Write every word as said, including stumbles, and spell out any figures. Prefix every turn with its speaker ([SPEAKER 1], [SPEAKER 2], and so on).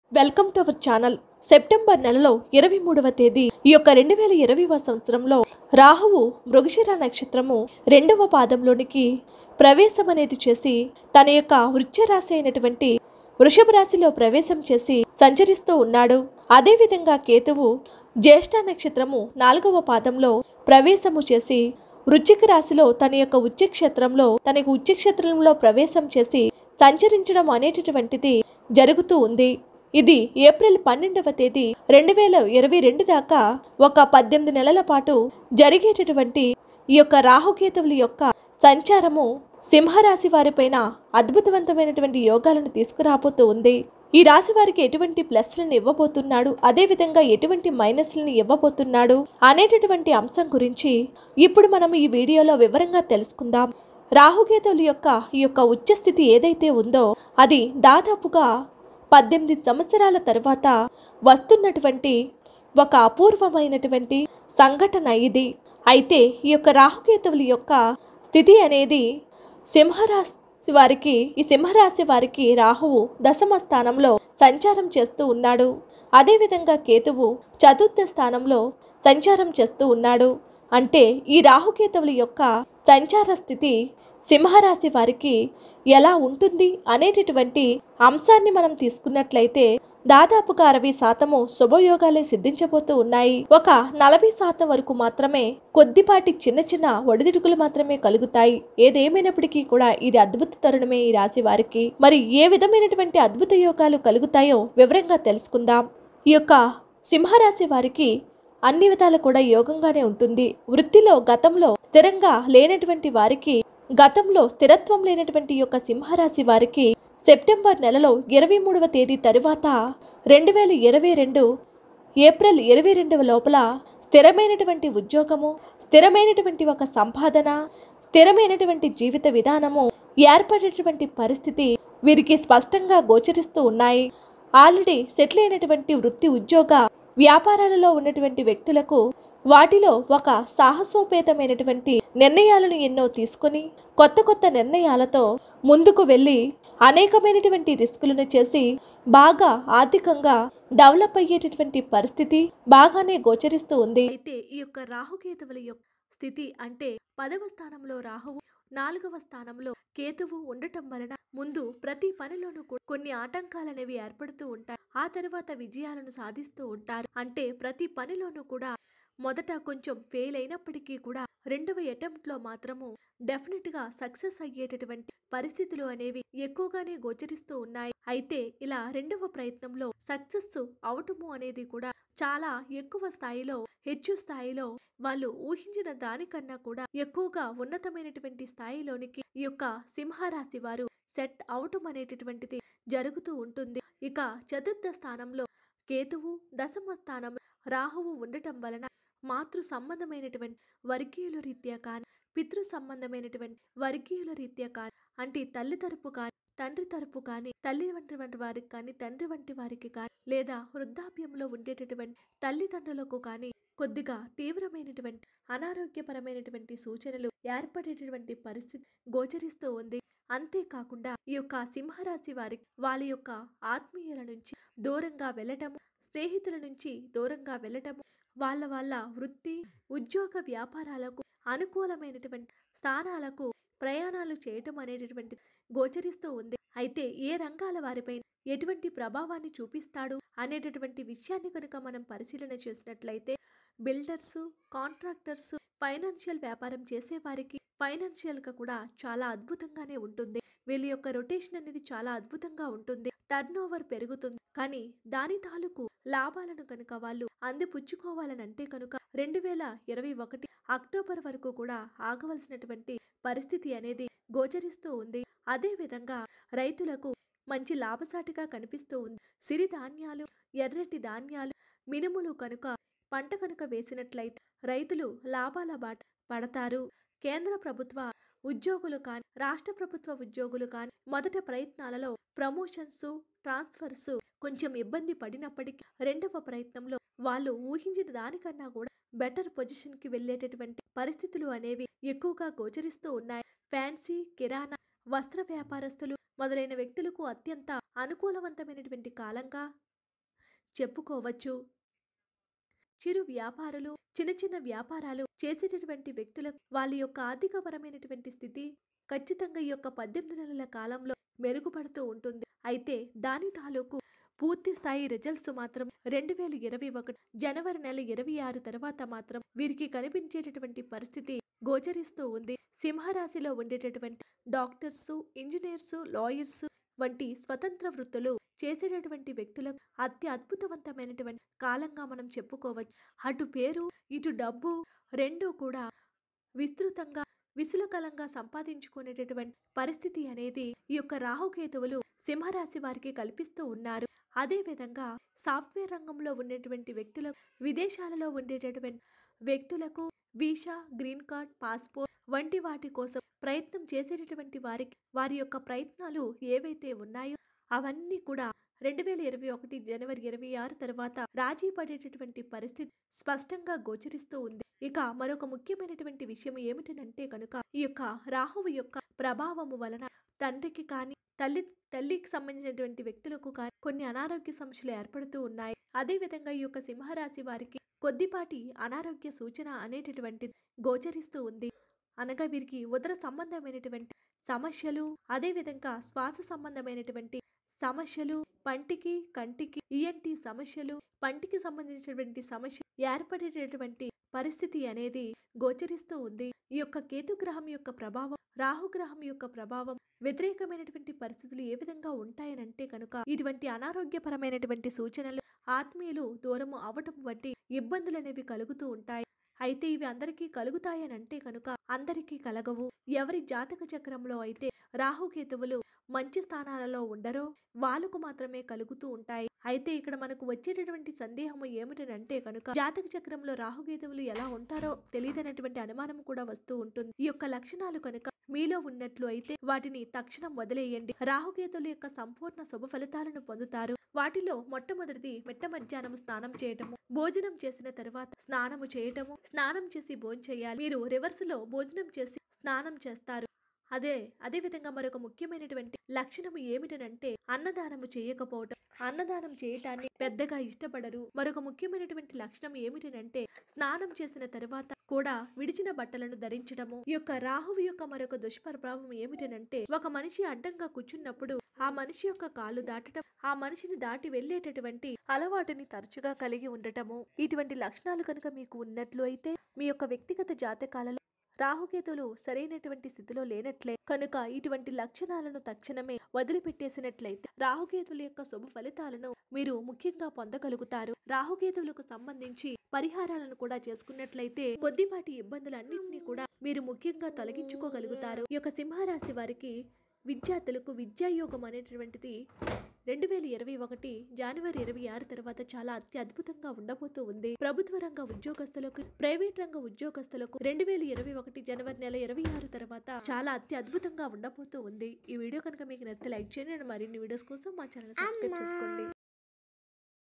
[SPEAKER 1] Welcome to our channel. September నెలలో ఇరవై మూడవ తేదీ ఈ యొక్క రెండు వేల ఇరవైవ సంవత్సరంలో రాహువు మృగశిర నక్షత్రము రెండవ పాదంలోనికి ప్రవేశం అనేది చేసి తన యొక్క వృశ్చిక రాశి అయినటువంటి వృషభ రాశిలో ప్రవేశం చేసి సంచరిస్తూ ఉన్నాడు. అదేవిధంగా కేతువు జ్యేష్ఠ నక్షత్రము నాలుగవ పాదంలో ప్రవేశము చేసి వృశ్చిక రాశిలో తన యొక్క ఉచ్చ క్షేత్రంలో తన యొక్క ఉచ్చ క్షేత్రంలో ప్రవేశం చేసి సంచరించడం అనేటటువంటిది జరుగుతూ ఉంది. ఇది ఏప్రిల్ పన్నెండవ తేదీ రెండు వేల ఇరవై రెండు దాకా ఒక పద్దెనిమిది నెలల పాటు జరిగేటటువంటి ఈ యొక్క రాహుకేతువుల యొక్క సంచారము సింహరాశి వారిపైన అద్భుతవంతమైనటువంటి యోగాలను తీసుకురాబోతూ ఉంది. ఈ రాశి వారికి ఎటువంటి ప్లస్లను ఇవ్వబోతున్నాడు, అదేవిధంగా ఎటువంటి మైనస్లను ఇవ్వబోతున్నాడు అనేటటువంటి అంశం గురించి ఇప్పుడు మనం ఈ వీడియోలో వివరంగా తెలుసుకుందాం. రాహుకేతువుల యొక్క ఈ యొక్క ఉచ్చస్థితి ఏదైతే ఉందో అది దాదాపుగా పద్దెనిమిది సంవత్సరాల తర్వాత వస్తున్నటువంటి ఒక అపూర్వమైనటువంటి సంఘటన ఇది. అయితే ఈ యొక్క రాహుకేతువుల యొక్క స్థితి అనేది సింహరాశి వారికి ఈ సింహరాశి వారికి రాహువు దశమ స్థానంలో సంచారం చేస్తూ ఉన్నాడు. అదేవిధంగా కేతువు చతుర్థ స్థానంలో సంచారం చేస్తూ ఉన్నాడు. అంటే ఈ రాహుకేతువుల యొక్క సంచార స్థితి సింహరాశి వారికి ఎలా ఉంటుంది అనేటటువంటి అంశాన్ని మనం తీసుకున్నట్లయితే దాదాపుగా అరవై శాతము శుభయోగాలే సిద్ధించబోతూ ఉన్నాయి. ఒక నలభై శాతం వరకు మాత్రమే కొద్దిపాటి చిన్న చిన్న ఒడిదుడుకులు మాత్రమే కలుగుతాయి. ఏదేమైనప్పటికీ కూడా ఇది అద్భుత తరుణమే ఈ రాశి వారికి. మరి ఏ విధమైనటువంటి అద్భుత యోగాలు కలుగుతాయో వివరంగా తెలుసుకుందాం. ఈ యొక్క సింహరాశి వారికి అన్ని విధాలు కూడా యోగంగానే ఉంటుంది. వృత్తిలో గతంలో స్థిరంగా లేనటువంటి వారికి, గతంలో స్థిరత్వం లేనటువంటి యొక్క సింహరాశి వారికి సెప్టెంబర్ నెలలో ఇరవై మూడవ తేదీ తరువాత రెండు వేల ఇరవై రెండు ఏప్రిల్ ఇరవై రెండవ లోపల స్థిరమైనటువంటి ఉద్యోగము, స్థిరమైనటువంటి ఒక సంపాదన, స్థిరమైనటువంటి జీవిత విధానము ఏర్పడేటువంటి పరిస్థితి వీరికి స్పష్టంగా గోచరిస్తూ ఉన్నాయి. ఆల్రెడీ సెటిల్ అయినటువంటి వృత్తి, ఉద్యోగ వ్యాపారాలలో ఉన్నటువంటి వ్యక్తులకు వాటిలో ఒక సాహసోపేతమైనటువంటి నిర్ణయాలను ఎన్నో తీసుకుని కొత్త కొత్త నిర్ణయాలతో ముందుకు వెళ్ళి అనేకమైనటువంటి రిస్కులను చేసి బాగా ఆర్థికంగా డెవలప్ అయ్యేటటువంటి పరిస్థితి బాగానే గోచరిస్తూ ఉంది. అయితే ఈ యొక్క రాహుకేతువుల యొక్క స్థితి అంటే పదవ స్థానంలో రాహువు, నాలుగవ స్థానంలో కేతువు ఉండటం వలన ముందు ప్రతి పనిలోనూ కొన్ని ఆటంకాలు అనేవి ఏర్పడుతూ ఉంటాయి. ఆ తర్వాత విజయాలను సాధిస్తూ ఉంటారు. అంటే ప్రతి పనిలోనూ కూడా మొదట కొంచెం ఫెయిల్ అయినప్పటికీ కూడా రెండవ అటెంప్ట్ లో మాత్రము డెఫినెట్ గా సక్సెస్ అయ్యేటటువంటి పరిస్థితులు అనేవి ఎక్కువగానే గోచరిస్తూ ఉన్నాయి. అయితే ఇలా రెండవ ప్రయత్నంలో సక్సెస్ అవటము అనేది కూడా చాలా ఎక్కువ స్థాయిలో, హెచ్చు స్థాయిలో వాళ్ళు ఊహించిన దానికన్నా కూడా ఎక్కువగా ఉన్నతమైనటువంటి స్థాయిలోనికి ఈ యొక్క సింహరాశి వారు సెట్ అవటం అనేటటువంటిది జరుగుతూ ఉంటుంది. ఇక చతుర్థ స్థానంలో కేతువు, దశమ స్థానంలో రాహువు ఉండటం వలన మాతృ సంబంధమైనటువంటి వర్గీయుల రీత్యా కానీ, పితృ సంబంధమైనటువంటి వర్గీయుల రీత్యా కానీ, అంటే తల్లి తరపు కానీ, తండ్రి తరపు కానీ, తల్లి వంటి వారికి కానీ, తండ్రి వంటి వారికి కానీ, లేదా వృద్ధాప్యంలో ఉండేటటువంటి తల్లిదండ్రులకు కానీ కొద్దిగా తీవ్రమైనటువంటి అనారోగ్యపరమైనటువంటి సూచనలు ఏర్పడేటటువంటి పరిస్థితి గోచరిస్తూ ఉంది. అంతేకాకుండా ఈ యొక్క సింహరాశి వారికి వాళ్ళ యొక్క ఆత్మీయుల నుంచి దూరంగా వెళ్ళటము, స్నేహితుల నుంచి దూరంగా వెళ్ళటము, వాళ్ళ వాళ్ళ వృత్తి, ఉద్యోగ వ్యాపారాలకు అనుకూలమైనటువంటి స్థానాలకు ప్రయాణాలు చేయటం అనేటటువంటి గోచరిస్తూ ఉంది. అయితే ఏ రంగాల వారిపై ఎటువంటి ప్రభావాన్ని చూపిస్తాడు అనేటటువంటి విషయాన్ని కనుక మనం పరిశీలన చేసినట్లయితే బిల్డర్స్, కాంట్రాక్టర్స్, ఫైనాన్షియల్ వ్యాపారం చేసే వారికి ఫైనాన్షియల్ గా కూడా చాలా అద్భుతంగానే ఉంటుంది. వీళ్ళ యొక్క రొటేషన్ అనేది చాలా అద్భుతంగా ఉంటుంది. టర్న్ ఓవర్ పెరుగుతుంది. కానీ దాని తాలూకు లాభాలను కనుక వాళ్ళు అందిపుచ్చుకోవాలని అంటే కనుక రెండు వేల ఇరవై ఒకటి అక్టోబర్ వరకు కూడా ఆగవలసినటువంటి పరిస్థితి అనేది గోచరిస్తూ ఉంది. అదే విధంగా రైతులకు మంచి లాభసాటిగా కనిపిస్తూ ఉంది. సిరిధాన్యాలు, ఎర్రటి ధాన్యాలు, మినుములు కనుక పంట కనుక వేసినట్లయితే రైతులు లాభాల బాట పడతారు. కేంద్ర ప్రభుత్వ ఉద్యోగులు కానీ, రాష్ట్ర ప్రభుత్వ ఉద్యోగులు కానీ మొదట ప్రయత్నాలలో ప్రమోషన్స్, ట్రాన్స్ఫర్స్ కొంచెం ఇబ్బంది పడినప్పటికీ రెండవ ప్రయత్నంలో వాళ్ళు ఊహించిన దానికన్నా కూడా బెటర్ పొజిషన్ కి వెళ్ళేటటువంటి పరిస్థితులు అనేవి ఎక్కువగా గోచరిస్తూ ఉన్నాయి. ఫ్యాన్సీ, కిరాణా, వస్త్ర వ్యాపారస్తులు మొదలైన వ్యక్తులకు అత్యంత అనుకూలవంతమైనటువంటి కాలంగా చెప్పుకోవచ్చు. చిరు వ్యాపారులు, చిన్న చిన్న వ్యాపారాలు చేసేటటువంటి వ్యక్తులకు వాళ్ళ యొక్క ఆర్థికపరమైనటువంటి స్థితి ఖచ్చితంగా ఈ యొక్క పద్దెనిమిది నెలల కాలంలో మెరుగుపడుతూ ఉంటుంది. అయితే దాని తాలూకు పూర్తి స్థాయి రిజల్ట్స్ మాత్రం రెండు వేల ఇరవై ఒకటి జనవరి నెల ఇరవై ఆరు తర్వాత మాత్రం వీరికి కనిపించేటటువంటి పరిస్థితి గోచరిస్తూ ఉంది. సింహరాశిలో ఉండేటటువంటి డాక్టర్స్, ఇంజనీర్స్, లాయర్స్ వంటి స్వతంత్ర వృత్తులు చేసేటటువంటి వ్యక్తులకు అతి అద్భుతవంతమైనటువంటి కాలంగా మనం చెప్పుకోవచ్చు. అటు పేరు ఇటు డబ్బు రెండూ కూడా విస్తృతంగా విసులకలంగా సంపాదించుకునేటటువంటి పరిస్థితి అనేది ఈ యొక్క రాహుకేతువులు సింహరాశి వారికి కల్పిస్తూ ఉన్నారు. అదే విధంగా సాఫ్ట్వేర్ రంగంలో ఉండేటువంటి వ్యక్తులకు, విదేశాలలో ఉండేటటువంటి వ్యక్తులకు వీసా, గ్రీన్ కార్డ్, పాస్పోర్ట్ వంటి వాటి కోసం ప్రయత్నం చేసేటటువంటి వారికి వారి యొక్క ప్రయత్నాలు ఏవైతే ఉన్నాయో అవన్నీ కూడా రెండు వేల ఇరవై ఒకటి జనవరి ఇరవై ఆరు తర్వాత రాజీ పడేటటువంటి పరిస్థితి స్పష్టంగా గోచరిస్తూ ఉంది. ఇక మరొక ముఖ్యమైనటువంటి విషయం ఏమిటంటే కనుక ఈ యొక్క రాహువు యొక్క ప్రభావము వలన తండ్రికి కానీ తల్లి తల్లికి సంబంధించినటువంటి వ్యక్తులకు కానీ కొన్ని అనారోగ్య సమస్యలు ఏర్పడుతూ ఉన్నాయి. అదే విధంగా ఈ యొక్క సింహరాశి వారికి కొద్దిపాటి అనారోగ్య సూచన అనేటటువంటి గోచరిస్తూ ఉంది. అనగా వీరికి ఉదర సంబంధమైనటువంటి సమస్యలు, అదే విధంగా శ్వాస సంబంధమైనటువంటి సమస్యలు, పంటికి కంటికి ఈఎన్టీ సమస్యలు, పంటికి సంబంధించినటువంటి సమస్య ఏర్పడేటటువంటి పరిస్థితి అనేది గోచరిస్తూ ఉంది. ఈ యొక్క కేతుగ్రహం యొక్క ప్రభావం, రాహుగ్రహం యొక్క ప్రభావం వ్యతిరేకమైనటువంటి పరిస్థితులు ఏ విధంగా ఉంటాయనంటే కనుక ఇటువంటి అనారోగ్యపరమైనటువంటి సూచనలు, ఆత్మీయులు దూరము అవటం వంటి ఇబ్బందులు అనేవి కలుగుతూ ఉంటాయి. అయితే ఇవి అందరికీ కలుగుతాయనంటే కనుక అందరికీ కలగవు. ఎవరి జాతక చక్రంలో అయితే రాహుకేతువులు మంచి స్థానాలలో ఉండరో వాళ్ళకు మాత్రమే కలుగుతూ ఉంటాయి. అయితే ఇక్కడ మనకు వచ్చేటటువంటి సందేహం ఏమిటంటే కనుక జాతక చక్రంలో రాహుకేతువులు ఎలా ఉంటారో తెలియదనేటువంటి అనుమానం కూడా వస్తూ ఉంటుంది. ఈ యొక్క లక్షణాలు కనుక మీలో ఉన్నట్లు అయితే వాటిని తక్షణం వదిలేయండి. రాహుకేతువుల యొక్క సంపూర్ణ శుభ ఫలితాలను పొందుతారు. వాటిలో మొట్టమొదటిది మిట్ట మధ్యాహ్నం స్నానం చేయటము, భోజనం చేసిన తర్వాత స్నానము చేయటము, స్నానం చేసి భోజనం చేయాలి. మీరు రివర్స్ లో భోజనం చేసి స్నానం చేస్తారు. అదే అదే విధంగా మరొక ముఖ్యమైనటువంటి లక్షణం ఏమిటనంటే అన్నదానము చేయకపోవటం. అన్నదానం చేయటాన్ని పెద్దగా ఇష్టపడరు. మరొక ముఖ్యమైనటువంటి లక్షణం ఏమిటనంటే స్నానం చేసిన తర్వాత కూడా విడిచిన బట్టలను ధరించడము. ఈ యొక్క రాహువు యొక్క మరొక దుష్ప్రభావం ఏమిటనంటే ఒక మనిషి అడ్డంగా కూర్చున్నప్పుడు ఆ మనిషి యొక్క కాలు దాటడం, ఆ మనిషిని దాటి వెళ్లేటటువంటి అలవాటుని తరచుగా కలిగి ఉండటము. ఇటువంటి లక్షణాలు కనుక మీకు ఉన్నట్లు అయితే మీ యొక్క వ్యక్తిగత జాతకాలలో రాహుకేతులు సరైనటువంటి స్థితిలో లేనట్లే కనుక ఇటువంటి లక్షణాలను తక్షణమే వదిలిపెట్టేసినట్లయితే రాహుకేతుల యొక్క శుభ ఫలితాలను మీరు ముఖ్యంగా పొందగలుగుతారు. రాహుకేతువులకు సంబంధించి పరిహారాలను కూడా చేసుకున్నట్లయితే కొద్దిపాటి ఇబ్బందులన్నింటినీ కూడా మీరు ముఖ్యంగా తొలగించుకోగలుగుతారు. ఈ యొక్క సింహరాశి వారికి విద్యార్థులకు విద్యాయోగం అనేటటువంటిది రెండు వేల ఇరవై ఒకటి జనవరి ఇరవై ఆరు తర్వాత చాలా అతి అద్భుతంగా ఉండబోతూ ఉంది. ప్రభుత్వ రంగ ఉద్యోగస్తులకు, ప్రైవేట్ రంగ ఉద్యోగస్తులకు రెండు వేల ఇరవై ఒకటి జనవరి నెల ఇరవై ఆరు తర్వాత చాలా అతి అద్భుతంగా ఉండబోతూ ఉంది. ఈ వీడియో కనుక మీకు నచ్చితే లైక్ చేయండి. మరిన్ని వీడియోస్ కోసం మా ఛానల్ సబ్స్క్రైబ్ చేసుకోండి.